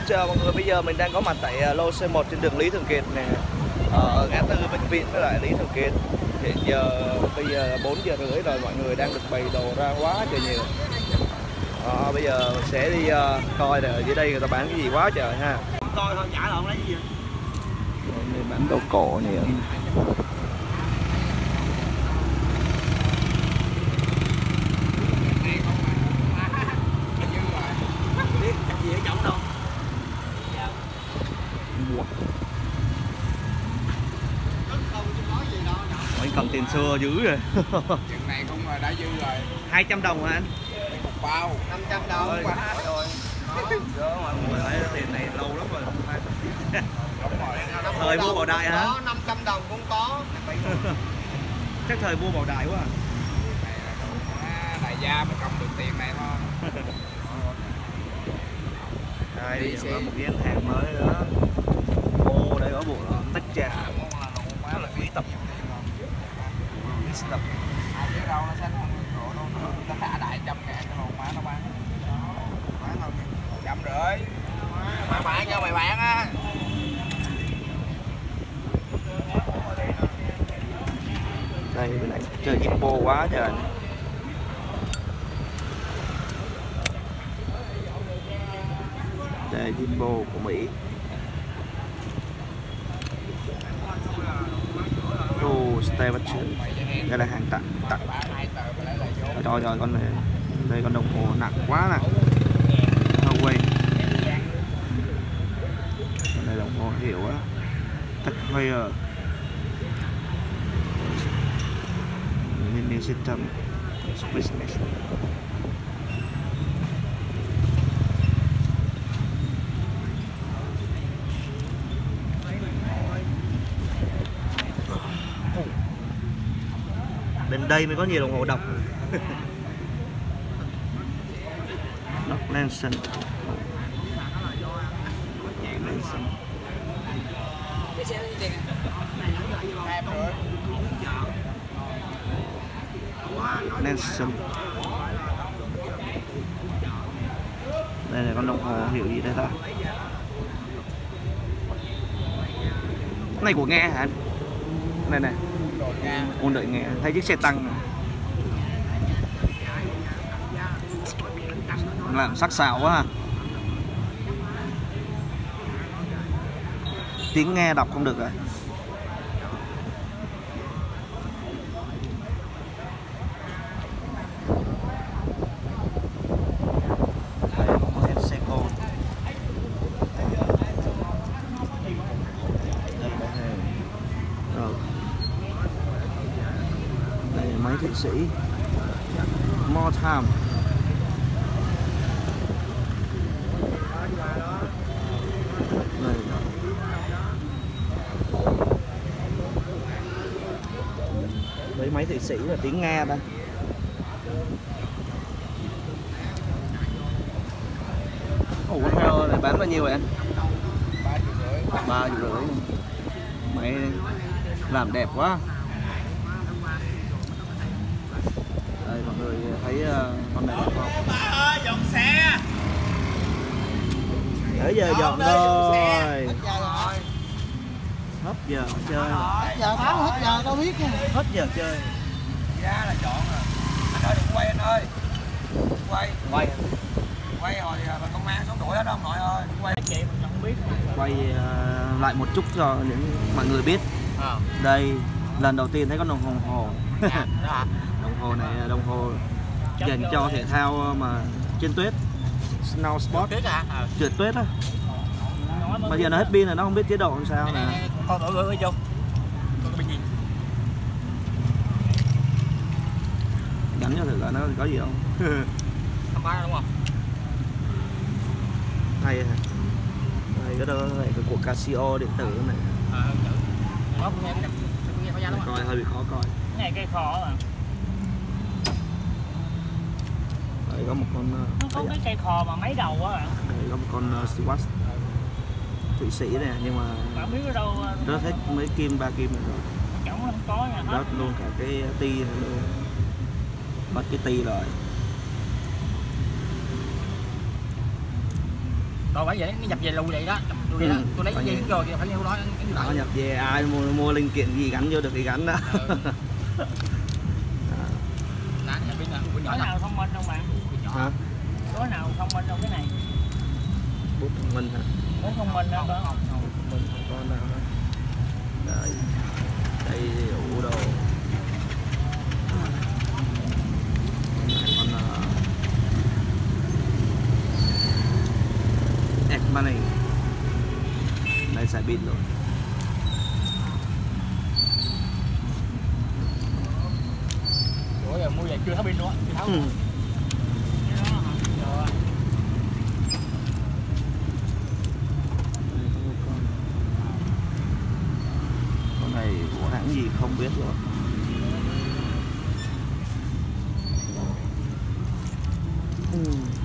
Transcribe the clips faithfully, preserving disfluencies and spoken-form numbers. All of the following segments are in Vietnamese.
chào mọi người, bây giờ mình đang có mặt tại lô xê một trên đường Lý Thường Kiệt nè, ở ngã tư bệnh viện với lại Lý Thường Kiệt. Hiện giờ bây giờ bốn giờ rưỡi rồi, mọi người đang được bày đồ ra quá trời nhiều. À, bây giờ mình sẽ đi uh, coi là ở dưới đây người ta bán cái gì quá trời ha. Coi thôi, trả lộn lấy gì vậy? Đây bán đồ cổ nhiều. Anh cầm tiền xưa dữ rồi. Chuyện này cũng đã dư rồi. hai trăm đồng hả anh? Một bao năm trăm đồng quá rồi. Đó, mọi người thấy tiền này lâu lắm rồi. Thời vua Bảo Đại hả? Có năm trăm đồng cũng có. Chắc thời vua Bảo Đại quá à. Đại gia mới cầm được tiền này thôi. Đây đi có một cái hàng mới nữa. Ô, đây có bộ tách trà. Quá là quý tập. Quý tập. Ai biết đâu nó sẽ không được đâu. Nó thả đại trăm ngàn cái lồn má nó bán. Bán không? Trăm rưỡi. Mày bán cho mày bán á. Đây bên này chơi Jimbo quá trời. Đây Jimbo của Mỹ. Oh, Stevachon. Đây là hàng tặng tặng. Trời ơi, con này đây con đồng hồ nặng quá nè. Huawei. Đây đồng hồ hiệu á. Tech Heuer. New system business. Đến đây mới có nhiều đồng hồ đọc. Doc Lenson. Lenson. Đây là con đồng hồ hiệu gì đây ta? Cái này của Nga hả anh? Này này. Quân đội Nga, thấy chiếc xe tăng này. Làm sắc sảo quá ha. Tiếng Nga đọc không được rồi. Máy Thụy Sĩ More Time. Đây. Mấy máy Thụy Sĩ là tiếng Nga đây. Ủa con heo này bán bao nhiêu vậy anh? Ba triệu rưỡi. Máy làm đẹp quá. Đây mọi người thấy uh, con này đẹp không? Ba ơi, dọn xe. Tới giờ dọn rồi. Hết giờ chơi. Hết giờ báo hết giờ đâu biết nha. Hết giờ chơi. Giá là chọn rồi. Anh ơi đừng quay anh ơi. Quay. Quay. Quay hồi bà công an xuống đuổi hết đó ông nội ơi. Quay chị mình không biết. Quay uh, lại một chút cho những mọi người biết. À. Đây lần đầu tiên thấy con đồng hồ. À, đó hả? Đồng hồ này là đồng hồ dành cho thể thao mà trên tuyết, snow sport, Tuyết hả? À. trượt tuyết á. Mà giờ nó hết pin rồi, nó không biết chế độ làm sao nè. Con thử gửi vô. Con cái gì? Gắn cho thử là nó có gì không? Không có đúng không? Hay hả? Đây cái đó này cái của Casio điện tử này. À, thử. Nó cũng nghe nghe có giá lắm. Coi hơi bị khó coi. Cái này cây kho à. Đây có một con Nó có cái cây kho mà mấy đầu á bạn. Đây có một con uh, Swatch Thụy Sĩ này, nhưng mà bạn biết ở đâu rớt hết mấy kim, ba kim này rồi. Chẳng không có nha. Rớt luôn cả cái ti này luôn. Mất cái ti rồi. Rồi bởi vậy nó nhập về lù vậy đó, lù vậy đó. Tôi lấy cái gì rồi thì phải nhiêu đó. Nó nhập về ai mua, mua linh kiện gì gắn vô được thì gắn đó. Ừ. Nãy bên là bên nhỏ nào thông minh không bạn? Hả? Có nào thông minh đâu cái này? Bút thông minh hả? Bút thông minh đó không, không, không. Mình không có nào hết. Đây, đây đủ đồ. Con uh, X-Money. Đây xài pin rồi. Ủa giờ mua về chưa tháo pin luôn á, chưa tháo. Ừ. Con này của hãng gì không biết rồi. Ừ.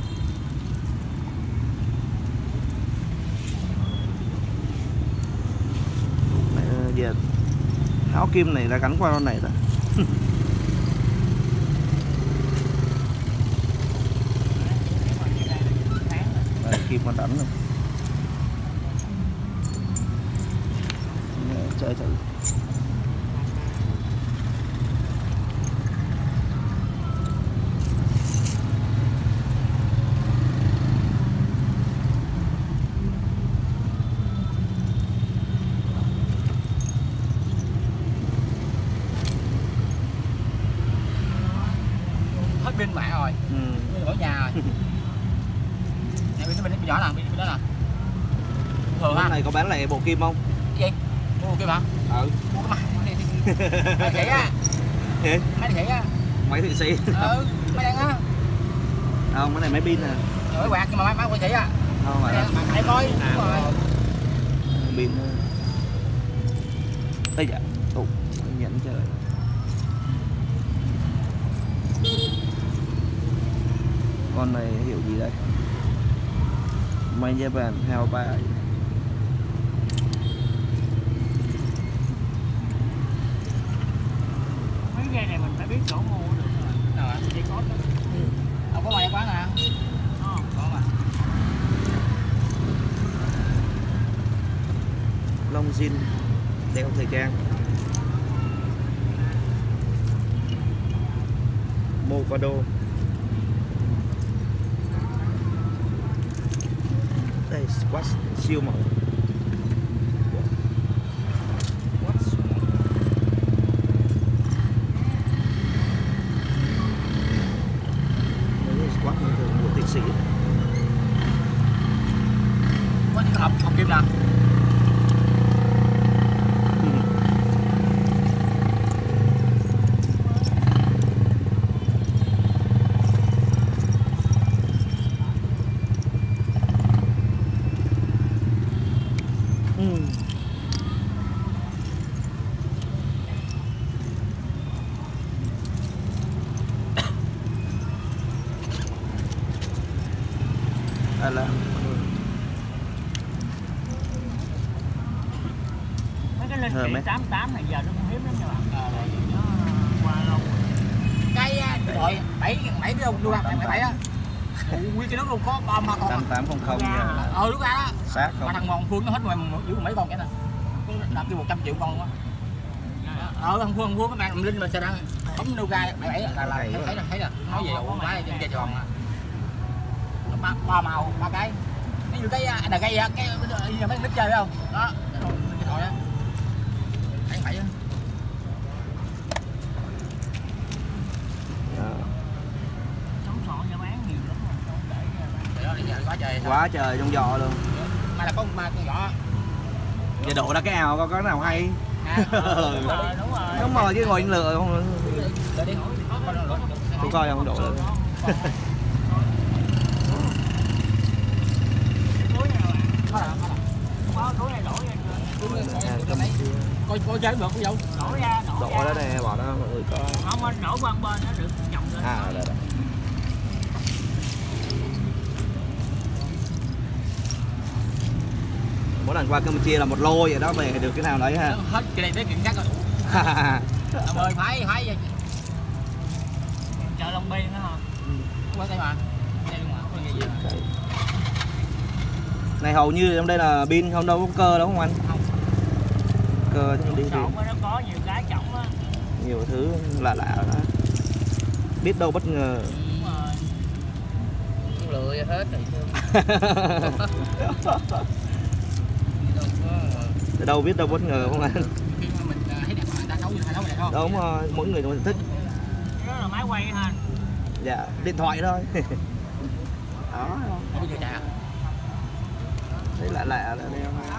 Giờ áo kim này đã gắn qua con này rồi. Đây, kim còn đánh rồi. Chơi thử. Hết pin mẹ rồi. Ừ. Ở nhà rồi. Này pin nó pin nhỏ nè, pin đó nè. Thường ha. Cái này có bán lại bộ kim không? Cái gì? Mua kim hả? Ừ. Mua cái máy. Máy Thụy á. Gì? Máy Thụy á. Máy Thụy Sĩ. Ừ, máy đen á. Không, cái này máy pin nè. Rồi quạt nhưng mà máy máy Thụy Sĩ á. Không phải là Bạn hãy coi. à, Đúng rồi. pin. Đây dạ. Tụ nhẫn trời. Con này hiệu gì đây? Made Japan Hell ba. Mấy dây này mình phải biết chỗ mua được rồi. Nào ạ? Dây có đó. Đâu có ngoài quán nè. Có không? Có mà. Long zin đeo thời trang. Movado. Đây Swatch siêu mẫu. Đây Swatch bình thường của Thụy Sĩ. Có những hộp hộp kim nè. À là Mấy cái linh Thơm kiện ấy. tám tám này giờ nó cũng hiếm lắm nha bạn. Ờ, tại vì nó qua lâu rồi. Cái điện thoại bảy bảy cái đâu luôn bảy bảy bảy á. Nguyên cái đó luôn có ba mà tám con. tám không không Ra. nha. Ờ lúc ra đó. Xác Mà không? thằng Mòn Phương nó hết ngoài giữ mấy con cái nè. Làm kêu một trăm triệu con luôn á. Ờ thằng Phương Phương cái bạn linh mà sao đang bấm đâu ra bảy bảy là là thấy thấy là thấy là nói về ổn quá trên kia tròn à. Ba, ba màu ba cái. Ví dụ cái là cái cái cái mấy nít chơi phải không? Đó. Cái thoại á. Thấy bảy á. Sống sọ cho bán nhiều lắm rồi, không để ra bán. Để đó đi giờ quá trời. Quá trời trong giò luôn. Mà là có mà con nhỏ. Giờ đổ ra cái ào có cái nào hay. À, Đúng rồi, đúng rồi. Đúng rồi chứ ngồi anh lựa không. Để đi. Tôi coi không đổ lên. Túi nào bạn? Có là có là. Có túi này đổ ra. Coi coi chơi được không dâu? Đổ ra, đổ Đổ ra. đó nè, bỏ đó mọi người coi. Không, bên đổ qua bên nó được chồng lên. À đây đây. Mỗi lần qua Campuchia là một lô vậy đó, về được cái nào đấy ha. Hết cái này tới kiện khác rồi. Ông ơi phải phải Chợ Long Biên đó hả? qua đây mà. Đây luôn mà, có gì vậy? Này hầu như trong đây là pin không, đâu có cơ đâu không anh? Không. Cơ thì đi Sộn nó có nhiều cái trọng á. nhiều thứ lạ lạ đó. Biết đâu bất ngờ. Đúng rồi. Lựa hết rồi. Từ đâu biết đâu bất ngờ không anh? Khi mà mình thấy đẹp người ta nấu người ta nấu đẹp không? Đúng rồi, mỗi người một thích. Đó là máy quay ha. Dạ, điện thoại thôi. Đó. Không có trà. Thấy lạ lạ là đeo ha.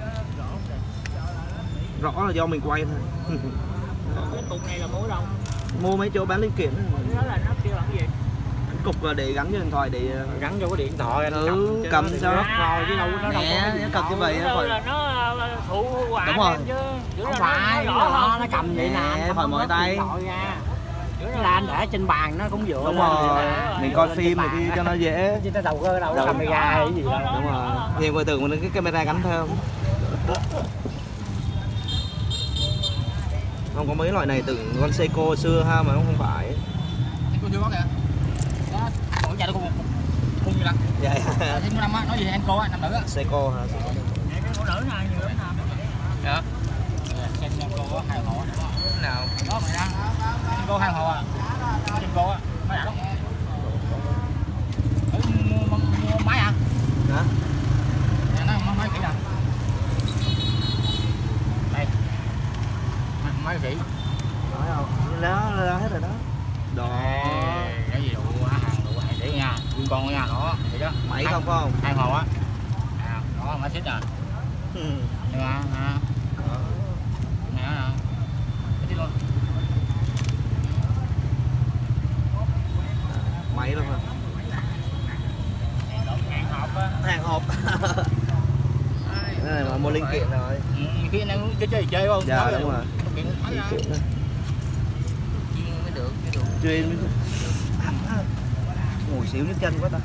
Rõ là do mình quay thôi. Cái cục này là mua đâu? Mua mấy chỗ bán linh kiện đó. Đó là nó kêu là cái gì? Cục là để gắn cho điện thoại để Gắn vô cái điện thoại anh ừ, cầm cho cho nó thôi chứ đâu có nó đâu nè, có. nó cầm như vậy Đâu phải. là nó phụ quả Đúng rồi. chứ. Chứ Không là phải, nó, nó, rõ nó, hơn. nó cầm vậy nè, Nè, anh phải mỏi tay. Là anh để trên bàn nó cũng dựa Đúng lên rồi, vậy nè. mình Dựa coi lên phim trên này bàn kia á. cho nó dễ. Chứ nó đâu có đâu có Đâu. camera hay gì đâu. Đúng rồi. Nhiều người tưởng mình cái camera gắn theo. Không có mấy loại này tưởng con Seiko xưa ha mà không phải. Cô chưa có kìa. Đó, mỗi nhà nó cũng khung như lắm. Dạ. Thêm năm á, nói gì anh cô á, năm nữ á. Seiko hả? Cái phụ nữ này nhiều lắm nè. Dạ. Xem em cô á, hai hộ. Nào? Đó mày ra. Em cô hai hộ à. Em cô á, mấy đã lắm. Ừ, mua, mua máy à? Hả? Dạ, nó máy kỹ nè. Đây. Máy kỹ. Nói không? Đó, đó hết rồi đó. Đó. Cái gì đủ hàng đủ hàng để nha, viên con nha, đó, vậy đó. Máy không phải không? Hai hồ á. À, đó máy xích à. Ừ. Nè, nè. Nè, nè. Cái gì luôn. Máy luôn hả? Hàng hộp á. Hàng hộp. Cái này mà mua linh kiện rồi. Ừ, khi anh em chơi chơi chơi không? Dạ đúng rồi. Linh kiện máy ra. Linh kiện đó. Chuyên mới được, mới được. Chuyên mới được. Ngồi xíu nhức chân quá ta.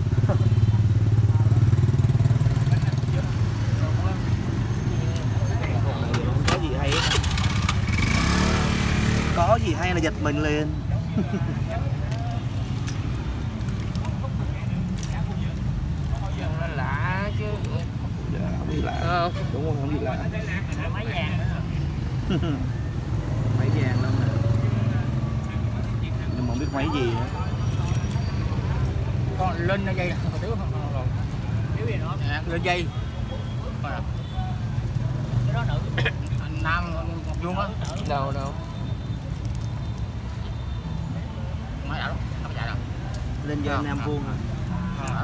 Có gì hay hết. Có gì hay là giật mình liền. Nó lạ chứ. Dạ, không gì lạ. Không. Đúng không? Không gì lạ. Máy vàng nữa. Máy vàng lắm nè. Nhưng mà không biết máy gì nữa. Con lên nó dây còn thiếu không rồi. Thiếu gì nữa? Nè, lên dây. Coi nè. Cái đó nữ. Anh Nam một vuông á. Đâu đâu. Máy đã lắm, không chạy đâu. Lên dây À, Nam à. vuông hả? À,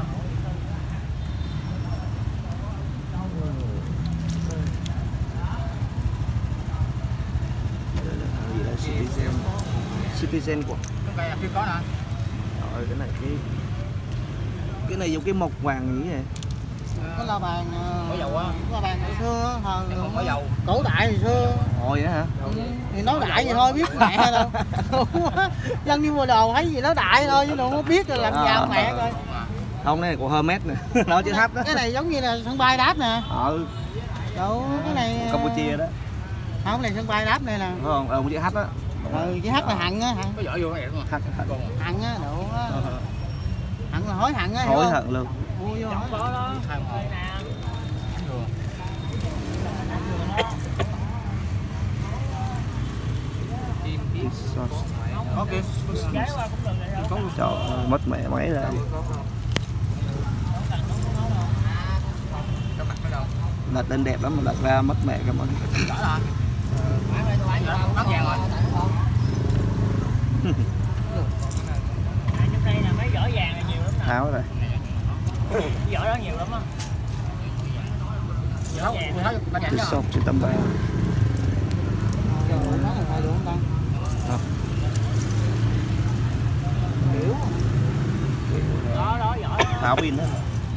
Gì là Citizen. Citizen của. cái cây kia có nè. Rồi cái này cái cái này giống cái mộc vàng gì vậy? Cái la bàn Có dầu á. la bàn hồi xưa thời Cái không có dầu. cổ đại hồi xưa. Ồ vậy hả? Ừ, thì nói đại vậy thôi biết mẹ đâu. Dân đi mua đồ thấy gì nói đại thôi chứ đâu có biết rồi làm À. giàu mẹ coi. Không, cái này của Hermes nè. Nói chữ H đó. Cái này giống như là sân bay đáp nè. Ừ, Đâu cái này Campuchia đó. không, này sân bay đáp này nè. Phải không? Ờ, chữ H đó. Ừ, chứ hát là hằng á, hằng Có vỏ vô vậy đúng không? H, H. Còn hằng á, độ á. Hằng là hối hận á. hiểu Hối không? hận luôn. Mua vô Không có đó. hai hồ. Đây nè. Ok. Ghé qua cũng được rồi đó. Trời, mất mẹ máy ra. Cái mặt nó đâu? Lật lên đẹp lắm mà lật ra mất mẹ cái món. Rõ rồi. Bán vàng rồi. À, trong đây là mấy vỏ vàng này nhiều lắm nè. Tháo rồi. Cái vỏ đó nhiều lắm á. Vỏ Không, vàng. mình thấy bán vàng Cái chứ. shop trên tầm vàng. Rồi, nó là phải được không ta? Hiểu. Đó đó vỏ đó. Tháo pin đó.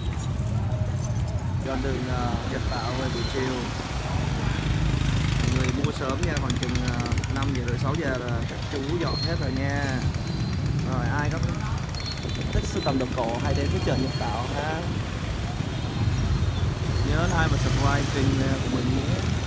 Con đường uh, Nhật Tạo về buổi chiều. Mọi người mua sớm nha, khoảng chừng uh, năm giờ rưỡi sáu giờ là các chú dọn hết rồi nha. Rồi ai có thích sưu tầm đồ cổ hay đến cái chợ Nhật Tạo ha. Nhớ like và subscribe kênh uh, của mình nhé.